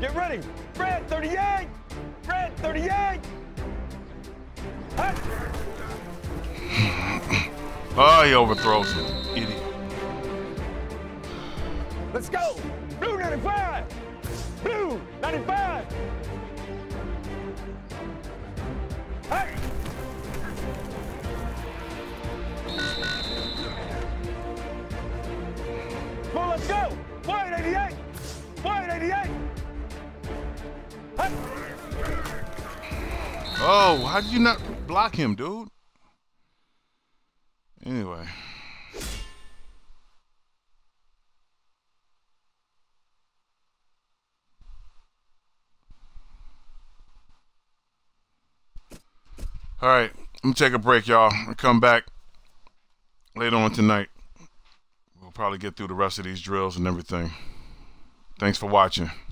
Get ready. Red 38. Red 38. Hey. Oh, he overthrows him. Idiot. Let's go. Blue 95. Blue 95. Hey. Come on, let's go. White 88. White 88. Hey. Oh, how did you not block him, dude? Anyway. All right, let me take a break, y'all. I'll come back later on tonight. We'll probably get through the rest of these drills and everything. Thanks for watching.